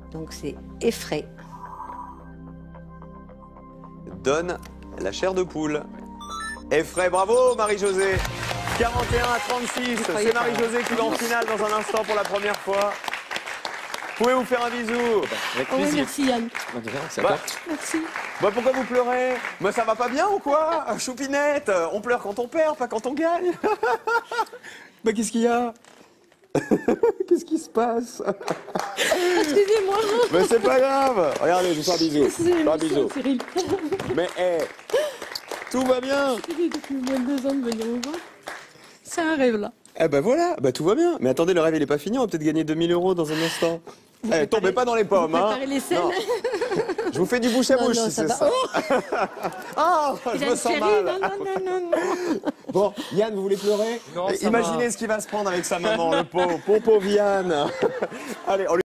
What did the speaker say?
Donc c'est effray. Donne la chair de poule. Effray, bravo Marie-Josée. 41 à 36, c'est Marie-Josée qui va en finale dans un instant pour la première fois. Pouvez vous faire un bisou? Avec Oh, plaisir. merci Yann. Merci. Bah pourquoi vous pleurez? Mais ça va pas bien ou quoi? Choupinette, on pleure quand on perd, pas quand on gagne. Bah qu'est-ce qu'il y a? Qu'est-ce qui se passe? Excusez-moi. Mais c'est pas grave. Regardez, je vous fais un bisou. C'est Un bisou. Cyril. Mais tout va bien. Depuis moins de 2 ans de venir me voir. C'est un rêve là. Eh ben voilà, bah tout va bien. Mais attendez, le rêve il est pas fini, on va peut-être gagner 2000 € dans un instant. Tombez pas dans les pommes, hein. Préparez les scènes. Non. Je vous fais du bouche à bouche Non, si ça c'est va. ça. Ah, je me sens mal. Non. Bon, Yann, vous voulez pleurer? Non, ça Imaginez va. ce qu'il va se prendre avec sa maman, le pauvre Yann. Allez, on lui